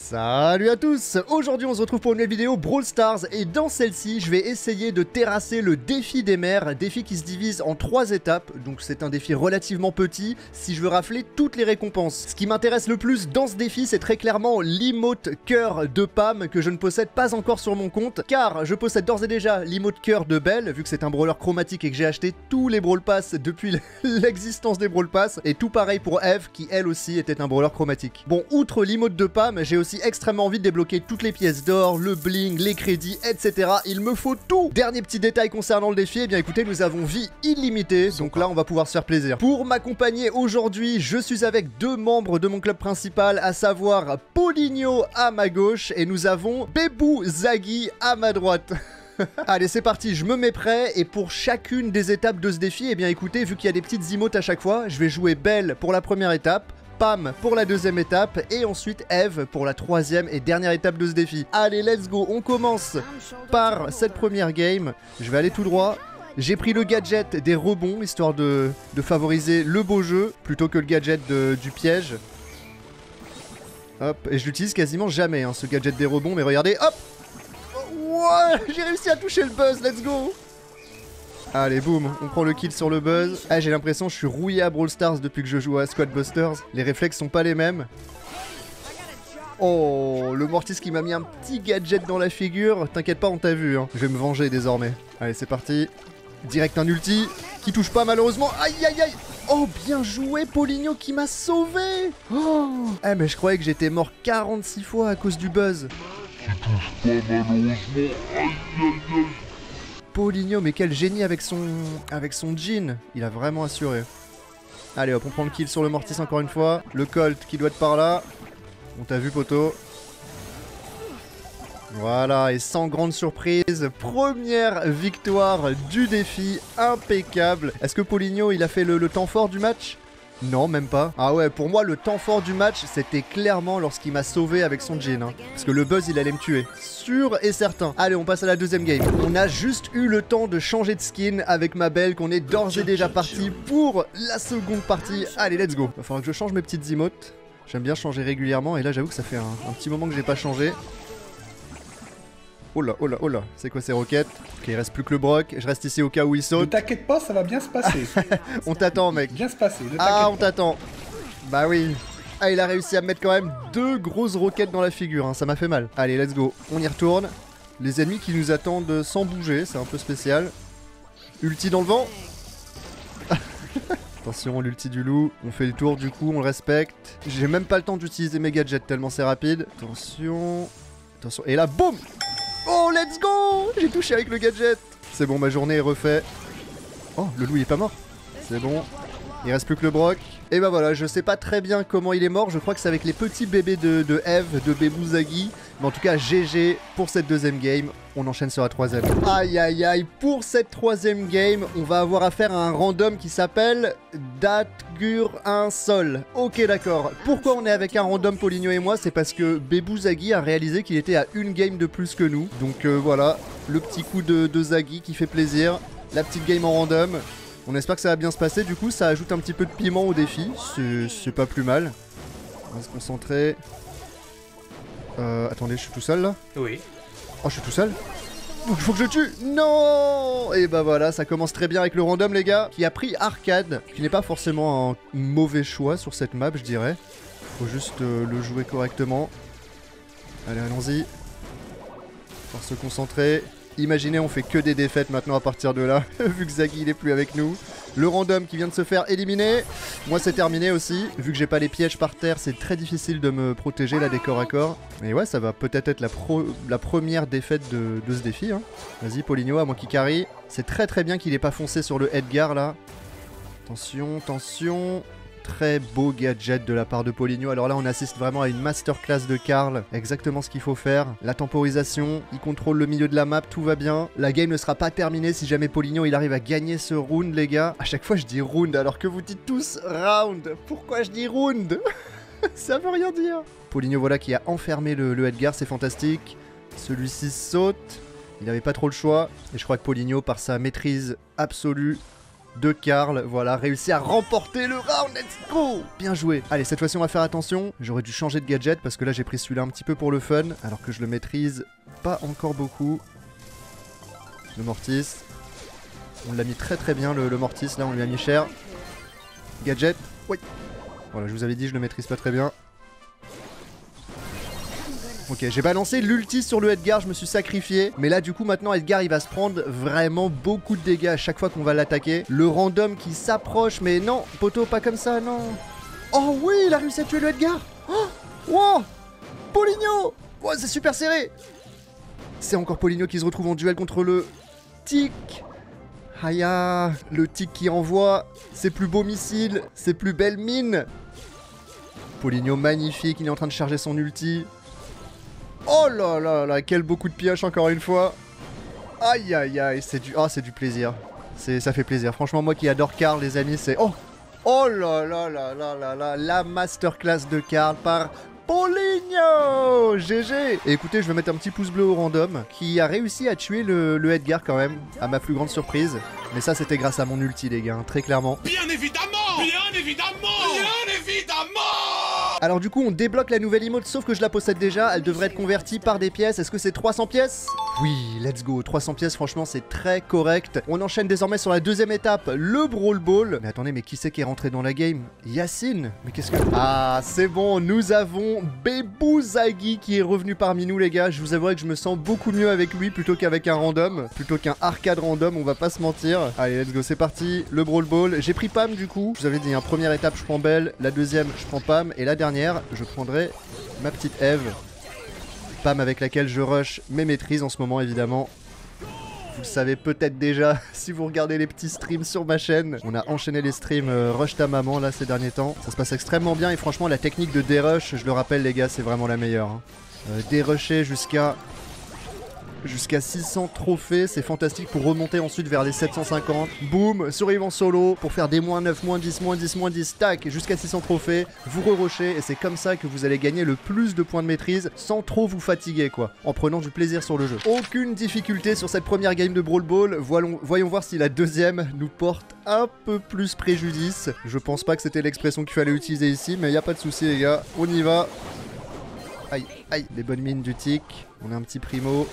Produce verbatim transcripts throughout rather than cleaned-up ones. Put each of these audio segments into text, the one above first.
Salut à tous! Aujourd'hui on se retrouve pour une nouvelle vidéo Brawl Stars et dans celle-ci je vais essayer de terrasser le défi des mers, défi qui se divise en trois étapes, donc c'est un défi relativement petit si je veux rafler toutes les récompenses. Ce qui m'intéresse le plus dans ce défi c'est très clairement l'emote cœur de Pam que je ne possède pas encore sur mon compte car je possède d'ores et déjà l'emote cœur de Belle vu que c'est un brawler chromatique et que j'ai acheté tous les Brawl Pass depuis l'existence des Brawl Pass et tout pareil pour Eve qui elle aussi était un brawler chromatique. Bon, outre l'emote de Pam, j'ai aussi extrêmement envie de débloquer toutes les pièces d'or, le bling, les crédits, et cetera. Il me faut tout. Dernier petit détail concernant le défi, eh bien écoutez, nous avons vie illimitée, donc là on va pouvoir se faire plaisir. Pour m'accompagner aujourd'hui, je suis avec deux membres de mon club principal, à savoir Paulinho à ma gauche et nous avons Bebou Zaghi à ma droite. Allez c'est parti, je me mets prêt et pour chacune des étapes de ce défi, eh bien écoutez, vu qu'il y a des petites emotes à chaque fois, je vais jouer Belle pour la première étape, Pam pour la deuxième étape et ensuite Eve pour la troisième et dernière étape de ce défi. Allez let's go, on commence par cette première game, je vais aller tout droit. J'ai pris le gadget des rebonds histoire de, de favoriser le beau jeu plutôt que le gadget de, du piège. Hop, et je l'utilise quasiment jamais hein, ce gadget des rebonds, mais regardez, hop. Ouais, j'ai réussi à toucher le buzz, let's go. Allez, boum, on prend le kill sur le buzz. Ah, j'ai l'impression que je suis rouillé à Brawl Stars depuis que je joue à Squad Busters. Les réflexes sont pas les mêmes. Oh, le Mortis qui m'a mis un petit gadget dans la figure. T'inquiète pas, on t'a vu, hein. Je vais me venger désormais. Allez, c'est parti. Direct un ulti qui touche pas malheureusement. Aïe, aïe, aïe. Oh, bien joué, Paulinho qui m'a sauvé. Oh. Eh, mais je croyais que j'étais mort quarante-six fois à cause du buzz. Qui touche pas malheureusement. Aïe, aïe, aïe. Paulinho, mais quel génie avec son avec son jean. Il a vraiment assuré. Allez hop, on prend le kill sur le Mortis encore une fois. Le Colt qui doit être par là. On t'a vu, poteau. Voilà, et sans grande surprise, première victoire du défi, impeccable. Est-ce que Paulinho, il a fait le, le temps fort du match ? Non, même pas. Ah ouais, pour moi, le temps fort du match, c'était clairement lorsqu'il m'a sauvé avec son jean. Hein. Parce que le buzz, il allait me tuer. Sûr et certain. Allez, on passe à la deuxième game. On a juste eu le temps de changer de skin avec ma Belle, qu'on est d'ores et déjà parti pour la seconde partie. Allez, let's go. Va falloir que je change mes petites emotes. J'aime bien changer régulièrement. Et là, j'avoue que ça fait un, un petit moment que j'ai pas changé. Oh là, oh là, oh là, c'est quoi ces roquettes? Ok, il reste plus que le Brock, je reste ici au cas où il saute. Ne t'inquiète pas, ça va bien se passer. On t'attend mec. Bien se passer, ne Ah, on pas. t'attend. Bah oui. Ah, il a réussi à me mettre quand même deux grosses roquettes dans la figure, hein. Ça m'a fait mal. Allez, let's go, on y retourne. Les ennemis qui nous attendent sans bouger, c'est un peu spécial. Ulti dans le vent. Attention, l'ulti du loup, on fait le tour du coup, on le respecte. J'ai même pas le temps d'utiliser mes gadgets tellement c'est rapide. Attention. Attention, et là, boum. Oh, let's go! J'ai touché avec le gadget. C'est bon, ma journée est refaite. Oh, le loup il est pas mort. C'est bon. Il reste plus que le Brock. Et bah voilà, je sais pas très bien comment il est mort. Je crois que c'est avec les petits bébés de, de Eve, de Bebou Zaghi. Mais en tout cas, G G pour cette deuxième game. On enchaîne sur la troisième. Aïe aïe aïe, pour cette troisième game, on va avoir affaire à un random qui s'appelle Datgur un Sol. Ok d'accord. Pourquoi on est avec un random, Paulinho et moi? C'est parce que Bebou Zaghi a réalisé qu'il était à une game de plus que nous. Donc euh, voilà, le petit coup de, de Zaghi qui fait plaisir. La petite game en random. On espère que ça va bien se passer, du coup ça ajoute un petit peu de piment au défi, c'est pas plus mal. On va se concentrer. Euh, attendez, je suis tout seul là? Oui. Oh, je suis tout seul? Donc il faut que je tue. Non. Et bah voilà, ça commence très bien avec le random les gars, qui a pris Arcade, qui n'est pas forcément un mauvais choix sur cette map je dirais. Faut juste euh, le jouer correctement. Allez, allons-y. Faut se concentrer. Imaginez, on fait que des défaites maintenant à partir de là, vu que Zaghi il est plus avec nous. Le random qui vient de se faire éliminer. Moi c'est terminé aussi, vu que j'ai pas les pièges par terre, c'est très difficile de me protéger là des corps à corps. Et ouais, ça va peut-être être la, pro la première défaite de, de ce défi. Hein. Vas-y Paulinho, à moi qui carry. C'est très très bien qu'il ait pas foncé sur le Edgar là. Attention, attention. Très beau gadget de la part de Paulinho. Alors là on assiste vraiment à une masterclass de Karl. Exactement ce qu'il faut faire. La temporisation, il contrôle le milieu de la map, tout va bien. La game ne sera pas terminée si jamais Paulinho il arrive à gagner ce round les gars. À chaque fois je dis round alors que vous dites tous round. Pourquoi je dis round? Ça veut rien dire. Paulinho voilà qui a enfermé le, le Edgar, c'est fantastique. Celui-ci saute. Il n'avait pas trop le choix. Et je crois que Paulinho par sa maîtrise absolue de Karl. Voilà, réussi à remporter le round, let's go. Bien joué. Allez, cette fois-ci on va faire attention. J'aurais dû changer de gadget parce que là j'ai pris celui-là un petit peu pour le fun, alors que je le maîtrise pas encore beaucoup. Le Mortis. On l'a mis très très bien le, le Mortis, là on lui a mis cher. Gadget, oui. Voilà, je vous avais dit je le maîtrise pas très bien. Ok, j'ai balancé l'ulti sur le Edgar, je me suis sacrifié. Mais là, du coup, maintenant, Edgar, il va se prendre vraiment beaucoup de dégâts à chaque fois qu'on va l'attaquer. Le random qui s'approche, mais non, poteau, pas comme ça, non. Oh oui, il a réussi à tuer le Edgar. Oh, wow, Paulinho. Oh, c'est super serré. C'est encore Paulinho qui se retrouve en duel contre le Tic. Aya, le Tic qui envoie ses plus beaux missiles, ses plus belles mines. Paulinho magnifique, il est en train de charger son ulti. Oh là là là, quel beau coup de pioche encore une fois. Aïe aïe aïe, c'est du... Oh, c'est du plaisir. Ça fait plaisir. Franchement, moi qui adore Karl, les amis, c'est... Oh Oh là là là là là là, la masterclass de Karl par Paulinho. G G. Et écoutez, je vais mettre un petit pouce bleu au random, qui a réussi à tuer le, le Edgar quand même, à ma plus grande surprise. Mais ça, c'était grâce à mon ulti, les gars, hein, très clairement. Bien évidemment Bien évidemment Bien évidemment. Alors du coup on débloque la nouvelle emote, sauf que je la possède déjà, elle devrait être convertie par des pièces. Est-ce que c'est trois cents pièces? Oui, let's go, trois cents pièces, franchement c'est très correct. On enchaîne désormais sur la deuxième étape, le Brawl Ball. Mais attendez, mais qui c'est qui est rentré dans la game? Yacine? Mais qu'est-ce que... Ah, c'est bon, nous avons Bebouzaghi qui est revenu parmi nous les gars. Je vous avouerai que je me sens beaucoup mieux avec lui plutôt qu'avec un random, plutôt qu'un arcade random, on va pas se mentir. Allez, let's go, c'est parti, le Brawl Ball. J'ai pris Pam du coup, je vous avais dit, hein, première étape je prends Belle, la deuxième je prends Pam, et la dernière, je prendrai ma petite Eve. Pam avec laquelle je rush mes maîtrises en ce moment évidemment. Vous le savez peut-être déjà si vous regardez les petits streams sur ma chaîne. On a enchaîné les streams euh, Rush ta maman là ces derniers temps. Ça se passe extrêmement bien et franchement la technique de dérush, je le rappelle les gars, c'est vraiment la meilleure. Hein. Euh, dérusher jusqu'à... Jusqu'à six cents trophées, c'est fantastique pour remonter ensuite vers les sept cent cinquante. Boum, survivant solo pour faire des moins neuf, moins dix, moins dix, moins dix, tac, jusqu'à six cents trophées. Vous re-rushez et c'est comme ça que vous allez gagner le plus de points de maîtrise sans trop vous fatiguer quoi, en prenant du plaisir sur le jeu. Aucune difficulté sur cette première game de Brawl Ball. Voyons, voyons voir si la deuxième nous porte un peu plus préjudice. Je pense pas que c'était l'expression qu'il fallait utiliser ici, mais y a pas de souci les gars, on y va. Aïe, aïe, les bonnes mines du tic. On a un petit primo.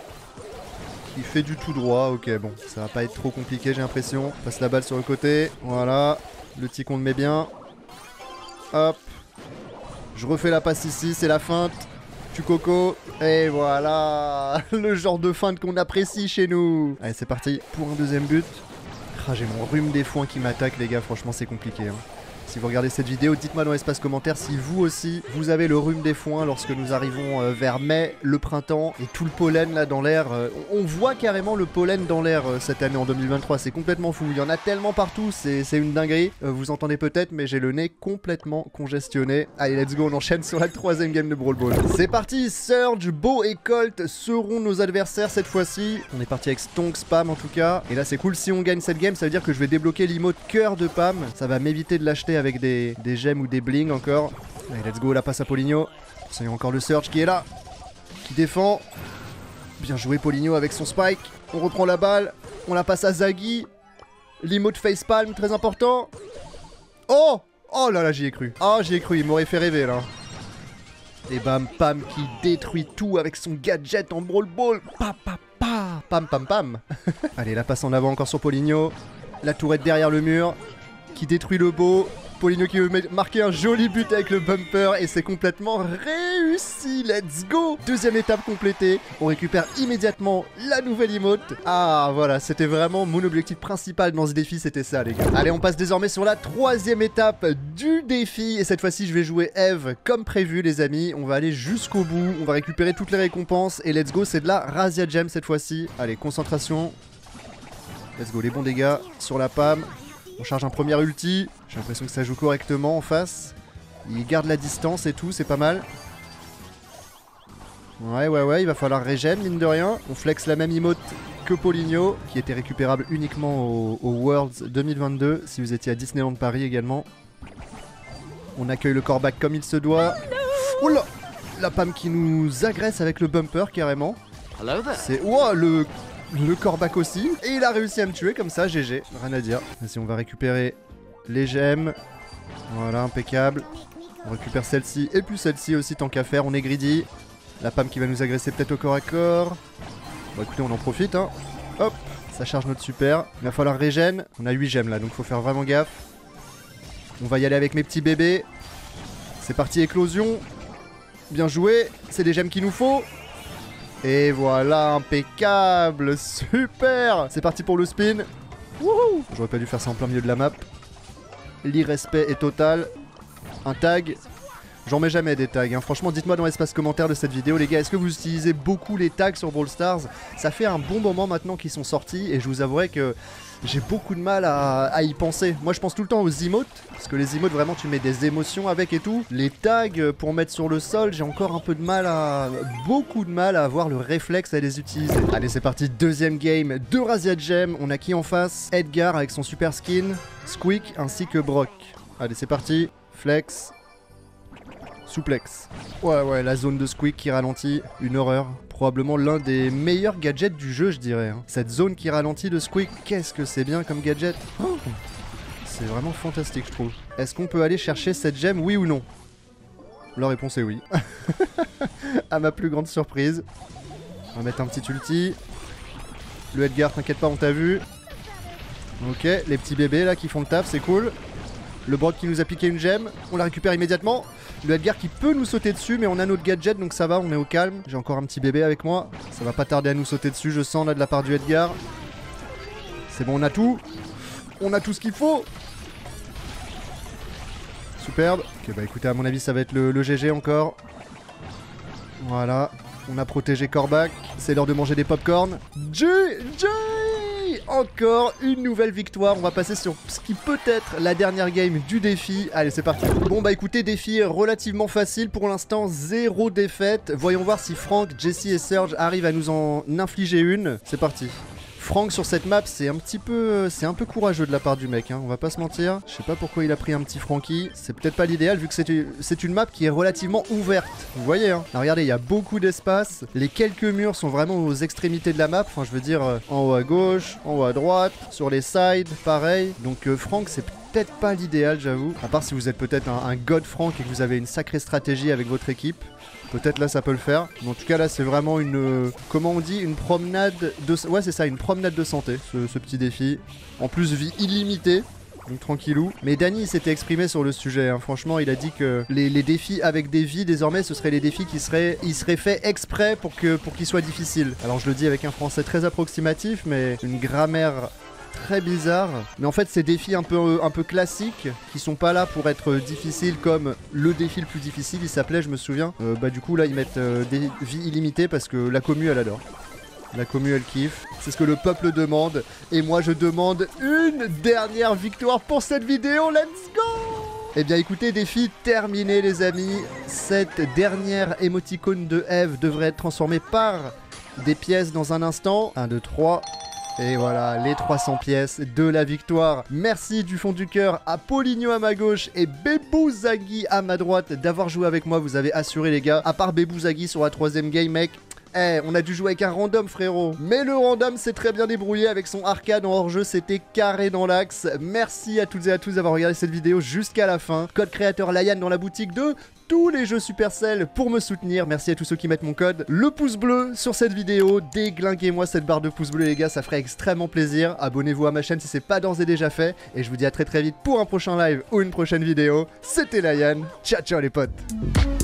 Il fait du tout droit, ok bon, ça va pas être trop compliqué j'ai l'impression. Passe la balle sur le côté, voilà. Le tic on le met bien. Hop. Je refais la passe ici, c'est la feinte. Tu coco. Et voilà. Le genre de feinte qu'on apprécie chez nous. Allez c'est parti pour un deuxième but. Ah, j'ai mon rhume des foins qui m'attaque les gars, franchement c'est compliqué hein. Si vous regardez cette vidéo, dites-moi dans l'espace commentaire si vous aussi, vous avez le rhume des foins lorsque nous arrivons euh, vers mai, le printemps, et tout le pollen là dans l'air. Euh, on voit carrément le pollen dans l'air euh, cette année en deux mille vingt-trois, c'est complètement fou. Il y en a tellement partout, c'est une dinguerie. Euh, vous entendez peut-être, mais j'ai le nez complètement congestionné. Allez, let's go, on enchaîne sur la troisième game de Brawl Ball. C'est parti, Surge, Bo et Colt seront nos adversaires cette fois-ci. On est parti avec Stonks, Pam en tout cas. Et là c'est cool, si on gagne cette game, ça veut dire que je vais débloquer l'emote cœur de Pam. Ça va m'éviter de l'acheter avec des, des gemmes ou des bling encore. Allez, let's go, la passe à Paulinho. Il y a encore le Surge qui est là, qui défend. Bien joué Paulinho avec son spike. On reprend la balle, on la passe à Zaghi. L'emote facepalm, très important. Oh Oh là là, j'y ai cru. Oh, j'y ai cru, il m'aurait fait rêver là. Et bam, Pam qui détruit tout avec son gadget en Brawl Ball. Pa, pa, pa. Pam, pam, pam. Allez, la passe en avant encore sur Paulinho. La tourette derrière le mur, qui détruit le beau. Paulinho qui veut marquer un joli but avec le bumper et c'est complètement réussi, let's go. Deuxième étape complétée, on récupère immédiatement la nouvelle emote. Ah voilà, c'était vraiment mon objectif principal dans ce défi, c'était ça les gars. Allez, on passe désormais sur la troisième étape du défi et cette fois-ci je vais jouer Eve comme prévu les amis. On va aller jusqu'au bout, on va récupérer toutes les récompenses et let's go, c'est de la Razia Gem cette fois-ci. Allez, concentration. Let's go, les bons dégâts sur la Pam. On charge un premier ulti, j'ai l'impression que ça joue correctement en face. Il garde la distance et tout, c'est pas mal. Ouais, ouais, ouais, il va falloir régène, mine de rien. On flex la même emote que Paulinho, qui était récupérable uniquement au, au Worlds deux mille vingt-deux, si vous étiez à Disneyland Paris également. On accueille le coreback comme il se doit. Oh là, la Pam qui nous agresse avec le bumper, carrément. C'est... Wow, le... Le Corbac aussi. Et il a réussi à me tuer comme ça, G G. Rien à dire. Vas-y, on va récupérer les gemmes. Voilà, impeccable. On récupère celle-ci et puis celle-ci aussi tant qu'à faire. On est greedy. La Pam qui va nous agresser peut-être au corps à corps. Bon écoutez, on en profite hein. Hop, ça charge notre super. Il va falloir régène. On a huit gemmes là, donc faut faire vraiment gaffe. On va y aller avec mes petits bébés. C'est parti, éclosion. Bien joué, c'est des gemmes qu'il nous faut. Et voilà, impeccable, super. C'est parti pour le spin. Wouhou. J'aurais pas dû faire ça en plein milieu de la map. L'irrespect est total. Un tag. J'en mets jamais des tags, hein. Franchement dites-moi dans l'espace commentaire de cette vidéo les gars, est-ce que vous utilisez beaucoup les tags sur Brawl Stars? Ça fait un bon moment maintenant qu'ils sont sortis et je vous avouerai que j'ai beaucoup de mal à, à y penser. Moi je pense tout le temps aux emotes, parce que les emotes vraiment tu mets des émotions avec et tout. Les tags pour mettre sur le sol, j'ai encore un peu de mal à... beaucoup de mal à avoir le réflexe à les utiliser. Allez c'est parti, deuxième game, deux Razia Gem. On a qui en face? Edgar avec son super skin, Squeak ainsi que Brock. Allez c'est parti, flex. Souplex. Ouais, ouais, la zone de Squeak qui ralentit, une horreur. Probablement l'un des meilleurs gadgets du jeu, je dirais. Hein. Cette zone qui ralentit de Squeak, qu'est-ce que c'est bien comme gadget. Oh, c'est vraiment fantastique, je trouve. Est-ce qu'on peut aller chercher cette gemme, oui ou non? La réponse est oui. À ma plus grande surprise. On va mettre un petit ulti. Le Edgar, t'inquiète pas, on t'a vu. Ok, les petits bébés là qui font le taf, c'est cool. Le Brock qui nous a piqué une gemme, on la récupère immédiatement. Le Edgar qui peut nous sauter dessus, mais on a notre gadget donc ça va, on est au calme. J'ai encore un petit bébé avec moi, ça va pas tarder à nous sauter dessus, je sens là de la part du Edgar. C'est bon, on a tout. On a tout ce qu'il faut. Superbe. Ok, bah écoutez, à mon avis ça va être le, le G G encore. Voilà, on a protégé Corbac. C'est l'heure de manger des popcorn. G G! Encore une nouvelle victoire, on va passer sur ce qui peut être la dernière game du défi. Allez c'est parti. Bon bah écoutez, défi relativement facile pour l'instant, zéro défaite. Voyons voir si Frank, Jesse et Serge arrivent à nous en infliger une. C'est parti. Frank sur cette map c'est un petit peu c'est un peu courageux de la part du mec hein, on va pas se mentir. Je sais pas pourquoi il a pris un petit Franky, c'est peut-être pas l'idéal vu que c'est une map qui est relativement ouverte. Vous voyez hein. Là, regardez, il y a beaucoup d'espace, les quelques murs sont vraiment aux extrémités de la map, enfin je veux dire euh, en haut à gauche, en haut à droite, sur les sides, pareil. Donc euh, Frank c'est peut-être pas l'idéal j'avoue, à part si vous êtes peut-être un, un god Frank et que vous avez une sacrée stratégie avec votre équipe. Peut-être là ça peut le faire. Mais en tout cas là c'est vraiment une... Euh, comment on dit? Une promenade de... Ouais c'est ça, une promenade de santé, ce, ce petit défi. En plus vie illimitée. Donc tranquillou. Mais Danny s'était exprimé sur le sujet. Hein. Franchement il a dit que les, les défis avec des vies désormais ce seraient les défis qui seraient... Ils seraient faits exprès pour que pour qu'ils soient difficiles. Alors je le dis avec un français très approximatif mais une grammaire... très bizarre, mais en fait ces défis un peu, un peu classiques qui sont pas là pour être difficiles comme le défi le plus difficile, il s'appelait je me souviens, euh, bah du coup là ils mettent euh, des vies illimitées parce que la commu elle adore. La commu elle kiffe, c'est ce que le peuple demande et moi je demande une dernière victoire pour cette vidéo, let's go! Eh bien écoutez, défi terminé les amis, cette dernière émoticône de Eve devrait être transformée par des pièces dans un instant, un, deux, trois... Et voilà, les trois cents pièces de la victoire. Merci du fond du cœur à Paulinho à ma gauche et Bebouzagui à ma droite d'avoir joué avec moi. Vous avez assuré les gars. À part Bebouzagui sur la troisième game, mec. Eh, hey, on a dû jouer avec un random frérot. Mais le random s'est très bien débrouillé avec son arcade en hors-jeu, c'était carré dans l'axe. Merci à toutes et à tous d'avoir regardé cette vidéo jusqu'à la fin. Code créateur Layan dans la boutique de tous les jeux Supercell pour me soutenir. Merci à tous ceux qui mettent mon code. Le pouce bleu sur cette vidéo. Déglinguez-moi cette barre de pouce bleu les gars, ça ferait extrêmement plaisir. Abonnez-vous à ma chaîne si c'est pas d'ores et déjà fait. Et je vous dis à très très vite pour un prochain live ou une prochaine vidéo. C'était Layan. Ciao ciao les potes.